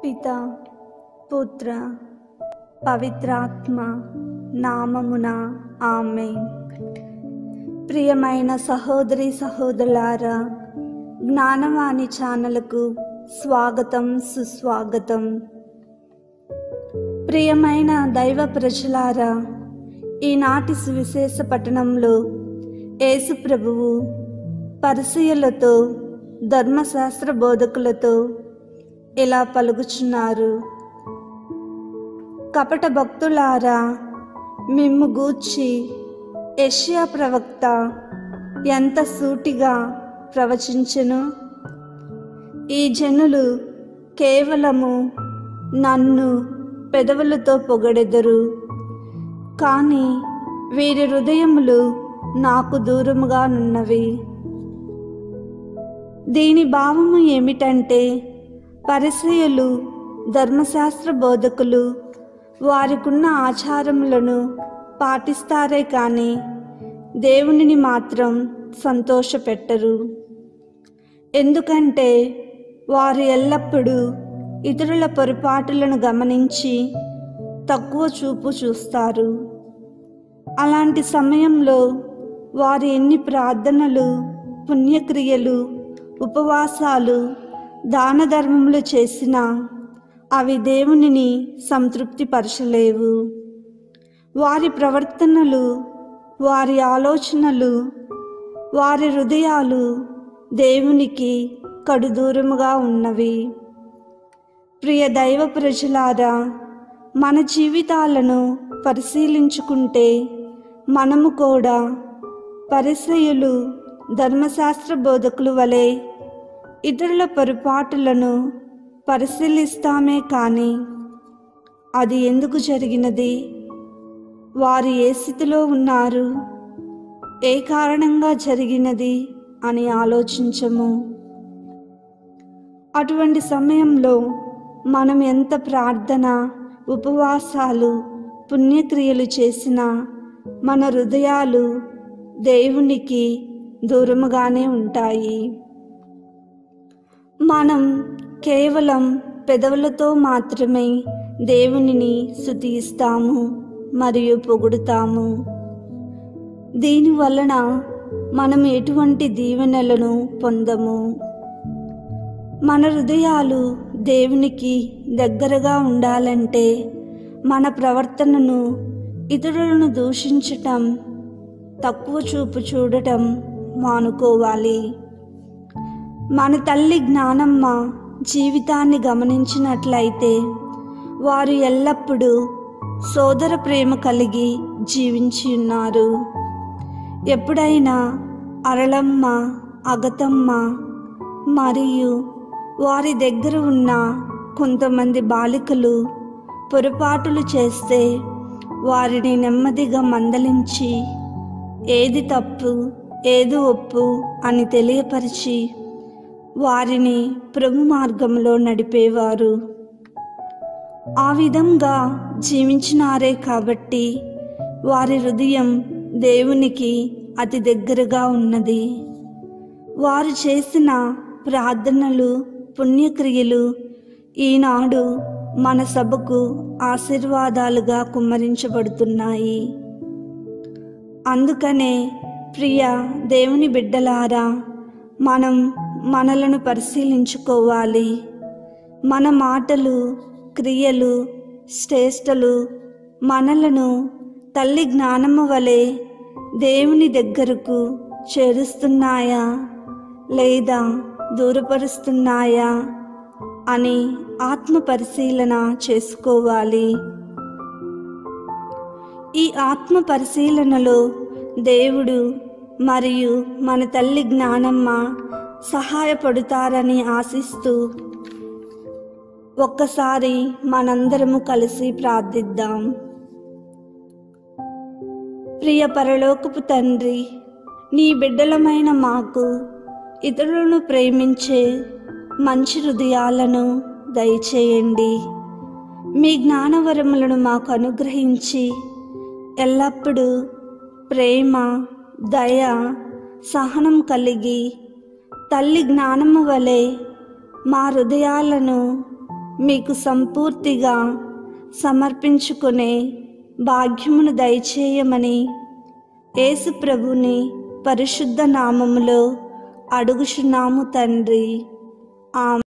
పితా పుత్ర పవిత్రాత్మ నామమున ఆమేన్. ప్రియమైన సహోదరి సహోదరులారా, జ్ఞానవాణి ఛానల్కు స్వాగతం సుస్వాగతం. ప్రియమైన దైవ ప్రజలారా, ఈనాటి సువిశేష పట్టణంలో యేసు ప్రభువు పరిసయ్యులతో ధర్మశాస్త్ర బోధకులతో ఇలా పలుకుచున్నారు. కపట భక్తులారా, మిమ్ము గూర్చి యెషయా ప్రవక్త ఎంత సూటిగా ప్రవచించెను. ఈ జనులు కేవలము నన్ను పెదవులతో పొగడెదరు, కానీ వీరి హృదయములు నాకు దూరముగా నున్నవి. దీని భావము ఏమిటంటే, పరిసయ్యులు ధర్మశాస్త్ర బోధకులు వారికున్న ఆచారములను పాటిస్తారే కానీ దేవునిని మాత్రం సంతోషపెట్టరు. ఎందుకంటే వారు ఎల్లప్పుడూ ఇతరుల పొరపాటులను గమనించి తక్కువ చూపు చూస్తారు. అలాంటి సమయంలో వారు ఎన్ని ప్రార్థనలు, పుణ్యక్రియలు, ఉపవాసాలు, దాన ధర్మములు చేసినా అవి దేవునిని సంతృప్తిపరచలేవు. వారి ప్రవర్తనలు, వారి ఆలోచనలు, వారి హృదయాలు దేవునికి కడుదూరముగా ఉన్నవి. ప్రియ దైవ ప్రజలారా, మన జీవితాలను పరిశీలించుకుంటే మనము కూడా పరిసయ్యులు ధర్మశాస్త్ర బోధకుల వలె ఇతరుల పొరపాటులను పరిశీలిస్తామే కానీ అది ఎందుకు జరిగినది, వారు ఏ స్థితిలో ఉన్నారు, ఏ కారణంగా జరిగినది అని ఆలోచించము. అటువంటి సమయంలో మనం ఎంత ప్రార్థన, ఉపవాసాలు, పుణ్యక్రియలు చేసినా మన హృదయాలు దేవునికి దూరముగానే ఉంటాయి. మనం కేవలం పెదవులతో మాత్రమే దేవునిని స్తుతిస్తాము మరియు పొగుడుతాము. దీనివలన మనం ఎటువంటి దీవెనలను పొందము. మన హృదయాలు దేవునికి దగ్గరగా ఉండాలంటే మన ప్రవర్తనను ఇతరులను దూషించటం, తక్కువ చూపు చూడటం మానుకోవాలి. మన తల్లి జ్ఞానమ్మ జీవితాన్ని గమనించినట్లయితే వారు ఎల్లప్పుడూ సోదర ప్రేమ కలిగి జీవించి ఉన్నారు. ఎప్పుడైనా అరళమ్మ, అగతమ్మ మరియు వారి దగ్గర ఉన్న కొంతమంది బాలికలు పొరపాటులు చేస్తే వారిని నెమ్మదిగా మందలించి ఏది తప్పు, ఏది ఒప్పు అని తెలియపరిచి వారిని ప్రభు మార్గంలో నడిపేవారు. ఆ విధంగా జీవించినారే కాబట్టి వారి హృదయం దేవునికి అతి దగ్గరగా ఉన్నది. వారు చేసిన ప్రార్థనలు, పుణ్యక్రియలు ఈనాడు మన సభకు ఆశీర్వాదాలుగా కుమ్మరించబడుతున్నాయి. అందుకనే ప్రియ దేవుని బిడ్డలారా, మనం మనలను పరిశీలించుకోవాలి. మన మాటలు, క్రియలు, చేష్టలు మనలను తల్లి జ్ఞానము వలె దేవుని దగ్గరకు చేరుస్తున్నాయా లేదా దూరపరుస్తున్నాయా అని ఆత్మ పరిశీలన చేసుకోవాలి. ఈ ఆత్మ పరిశీలనలో దేవుడు మరియు మన తల్లి జ్ఞానమ్మ సహాయపడతారని ఆశిస్తూ ఒక్కసారి మనందరము కలిసి ప్రార్థిద్దాం. ప్రియ పరలోకపు తండ్రి, నీ బిడ్డలమైన మాకు ఇతరులను ప్రేమించే మంచి హృదయాలను దయచేయండి. మీ జ్ఞానవరములను మాకు అనుగ్రహించి ఎల్లప్పుడూ ప్రేమ, దయ, సహనం కలిగి తల్లి జ్ఞానము వలె మా హృదయాలను మీకు సంపూర్తిగా సమర్పించుకునే భాగ్యమును దయచేయమని యేసు ప్రభుని పరిశుద్ధ నామములో అడుగుచున్నాము తండ్రి. ఆమేన్.